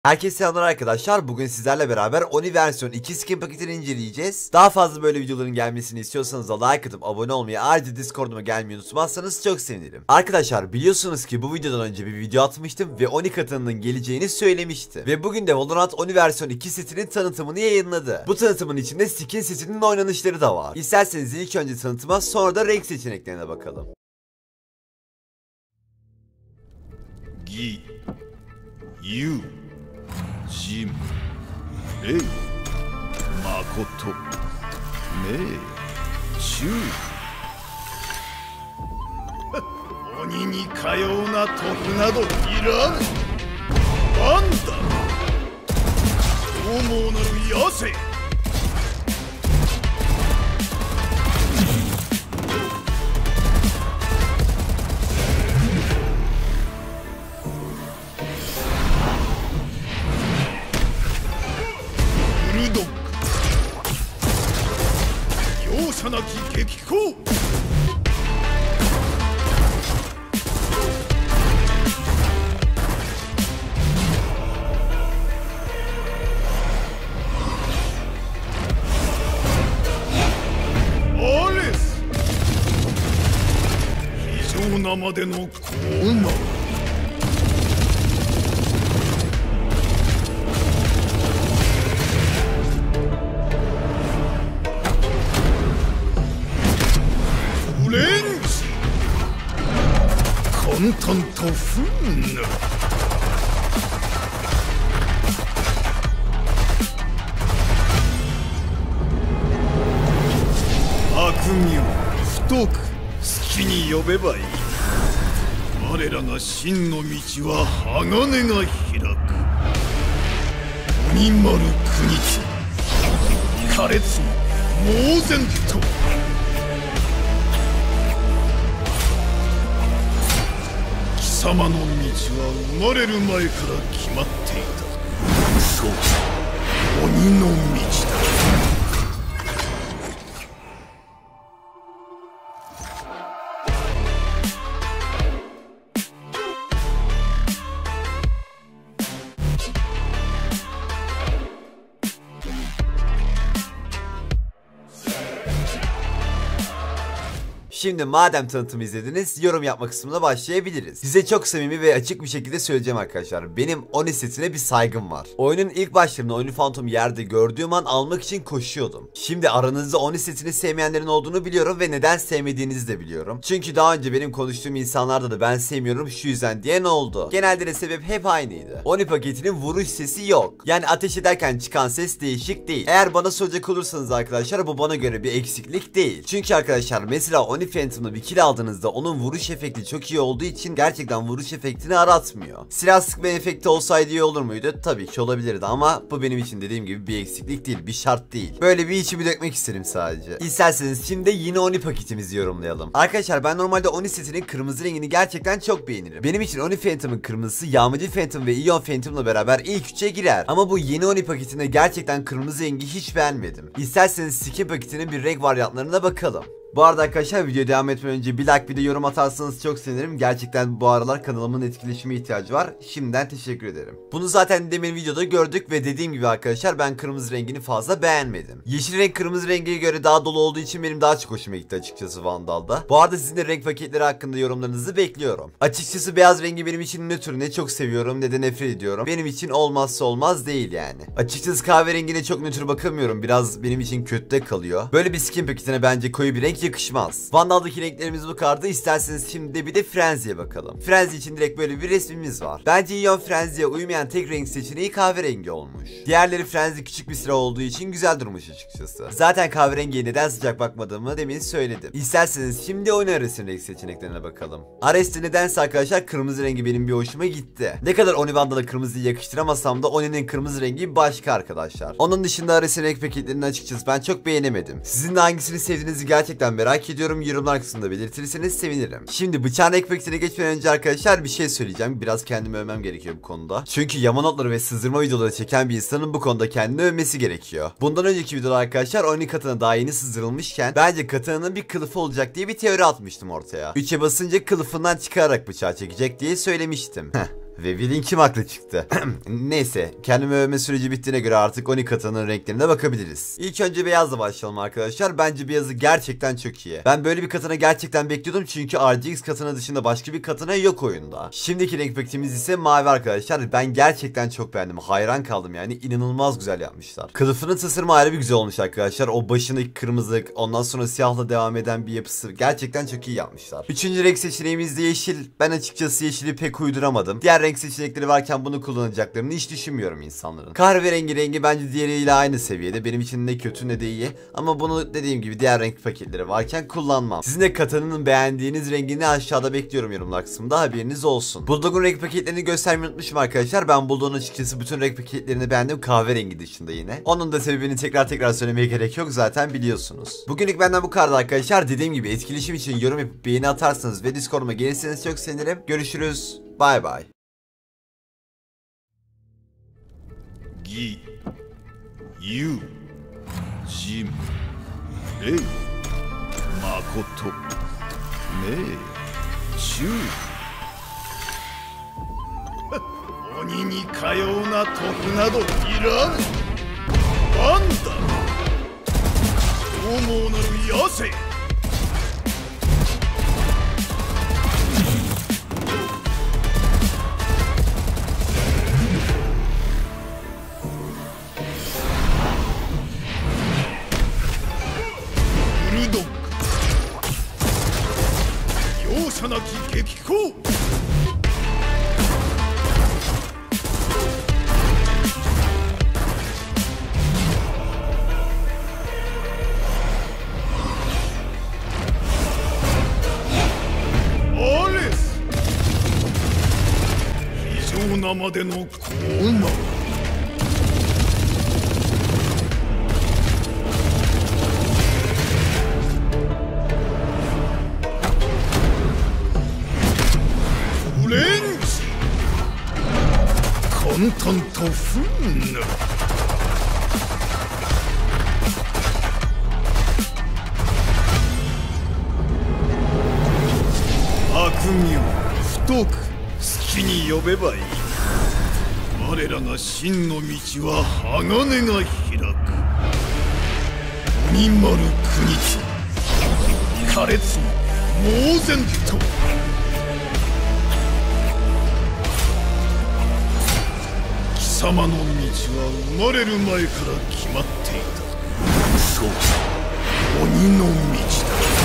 Herkese selamlar arkadaşlar. Bugün sizlerle beraber Oni versiyon 2 skin paketini inceleyeceğiz. Daha fazla böyle videoların gelmesini istiyorsanız da like atıp abone olmayı, ayrıca Discord'uma gelmeyi unutmazsanız çok sevinirim. Arkadaşlar biliyorsunuz ki bu videodan önce bir video atmıştım ve Oni katılımının geleceğini söylemişti. Ve bugün de Valorant Oni versiyon 2 setinin tanıtımını yayınladı. Bu tanıtımın içinde skin setinin oynanışları da var. İsterseniz ilk önce tanıtıma, sonra da renk seçeneklerine bakalım. Yu Jim Rei Makoto Mei Chu Oniにかような時などいらぬ。なんだ獰猛なる野生。容赦なき激高。アレス非常なまでの高慢。レンジ混沌と憤怒。悪名太く好きに呼べばいい。我らが真の道は鋼が開く。鬼丸国地苛烈に猛然と。貴様の道は生まれる前から決まっていた。そう、鬼の道だ。 Şimdi madem tanıtımı izlediniz, yorum yapma kısmına başlayabiliriz. Size çok samimi ve açık bir şekilde söyleyeceğim arkadaşlar. Benim Oni setine bir saygım var. Oyunun ilk başlarında Oni Phantom yerde gördüğüm an almak için koşuyordum. Şimdi aranızda Oni setini sevmeyenlerin olduğunu biliyorum ve neden sevmediğinizi de biliyorum. Çünkü daha önce benim konuştuğum insanlarda da ben sevmiyorum şu yüzden diye ne oldu? Genelde de sebep hep aynıydı. Oni paketinin vuruş sesi yok. Yani ateş ederken çıkan ses değişik değil. Eğer bana soracak olursanız arkadaşlar bu bana göre bir eksiklik değil. Çünkü arkadaşlar mesela Oni Phantom'da bir kill aldığınızda onun vuruş efekti çok iyi olduğu için gerçekten vuruş efektini aratmıyor. Silah sıkma efekti olsaydı iyi olur muydu? Tabii ki olabilirdi ama bu benim için dediğim gibi bir eksiklik değil, bir şart değil. Böyle bir içimi dökmek isterim sadece. İsterseniz şimdi yine Oni paketimizi yorumlayalım. Arkadaşlar ben normalde Oni setinin kırmızı rengini gerçekten çok beğenirim. Benim için Oni Phantom'ın kırmızısı Yağmacı Phantom ve Ion Phantom'la beraber ilk 3'e girer. Ama bu yeni Oni paketinde gerçekten kırmızı rengi hiç beğenmedim. İsterseniz skin paketinin bir renk varyantlarına bakalım. Bu arada arkadaşlar videoya devam etmeden önce bir like bir de yorum atarsanız çok sevinirim. Gerçekten bu aralar kanalımın etkileşime ihtiyacı var. Şimdiden teşekkür ederim. Bunu zaten demin videoda gördük ve dediğim gibi arkadaşlar ben kırmızı rengini fazla beğenmedim. Yeşil renk kırmızı rengiye göre daha dolu olduğu için benim daha çok hoşuma gitti açıkçası Vandal'da. Bu arada sizin de renk paketleri hakkında yorumlarınızı bekliyorum. Açıkçası beyaz rengi benim için nötr, ne çok seviyorum ne de nefret ediyorum. Benim için olmazsa olmaz değil yani. Açıkçası kahverengine çok nötr bakamıyorum. Biraz benim için kötüde kalıyor. Böyle bir skin paketine bence koyu bir renk yakışmaz. Vandal'daki renklerimiz bu kadar. İsterseniz şimdi de bir de Frenzy'ye bakalım. Frenzy için direkt böyle bir resmimiz var. Bence Ion Frenzy'ye uymayan tek renk seçeneği kahverengi olmuş. Diğerleri Frenzy küçük bir silah olduğu için güzel durmuş açıkçası. Zaten kahverengiye neden sıcak bakmadığımı demin söyledim. İsterseniz şimdi oyun arasının renk seçeneklerine bakalım. Ares'te nedense arkadaşlar kırmızı rengi benim bir hoşuma gitti. Ne kadar Oni Vandal'a kırmızıyı yakıştıramasam da Oni'nin kırmızı rengi başka arkadaşlar. Onun dışında Ares'in renk paketlerini açıkçası ben çok beğenemedim. Sizin de hangisini sevdiğinizi gerçekten merak ediyorum. Yorumlar kısmında belirtirseniz sevinirim. Şimdi bıçağın ek paketine geçmeden önce arkadaşlar bir şey söyleyeceğim. Biraz kendimi övmem gerekiyor bu konuda. Çünkü yama notları ve sızdırma videoları çeken bir insanın bu konuda kendini övmesi gerekiyor. Bundan önceki videoda arkadaşlar Oni katana daha yeni sızdırılmışken bence katananın bir kılıfı olacak diye bir teori atmıştım ortaya. 3'e basınca kılıfından çıkararak bıçağı çekecek diye söylemiştim. Ve bilin kim haklı çıktı. Neyse, kendimi övme süreci bittiğine göre artık Oni katanın renklerine bakabiliriz. İlk önce beyazla başlayalım arkadaşlar. Bence beyazı gerçekten çok iyi. Ben böyle bir katana gerçekten bekliyordum çünkü RGX katana dışında başka bir katana yok oyunda. Şimdiki renk paketimiz ise mavi arkadaşlar. Ben gerçekten çok beğendim. Hayran kaldım yani. İnanılmaz güzel yapmışlar. Kılıfının tasarımı ayrı bir güzel olmuş arkadaşlar. O başındaki kırmızılık, ondan sonra siyahla devam eden bir yapısı gerçekten çok iyi yapmışlar. Üçüncü renk seçeneğimiz de yeşil. Ben açıkçası yeşili pek uyduramadım. Diğer renk seçenekleri varken bunu kullanacaklarını hiç düşünmüyorum insanların. Kahverengi rengi bence diğeriyle aynı seviyede. Benim için ne kötü ne de iyi. Ama bunu dediğim gibi diğer renk paketleri varken kullanmam. Sizin de katanının beğendiğiniz rengini aşağıda bekliyorum yorumlar kısmında, haberiniz olsun. Bulldog'un renk paketlerini göstermeyi unutmuşum arkadaşlar. Ben Bulldog'un açıkçası bütün renk paketlerini beğendim, kahverengi dışında yine. Onun da sebebini tekrar söylemeye gerek yok, zaten biliyorsunuz. Bugünlük benden bu kadar arkadaşlar. Dediğim gibi etkileşim için yorum yapıp beğeni atarsanız ve Discord'uma gelirseniz çok sevinirim. Görüşürüz. Bay bay. 義勇仁礼誠命忠鬼にかような徳などいらぬ。なんだ獰猛なる野生。容赦なき激高。アレス非常なまでの高慢。レンジ混沌と憤怒。悪名太く好きに呼べばいい。我らが真の道は鋼が開く。鬼丸国津苛烈に猛然と。貴様の道は生まれる前から決まっていた。そう、鬼の道だ。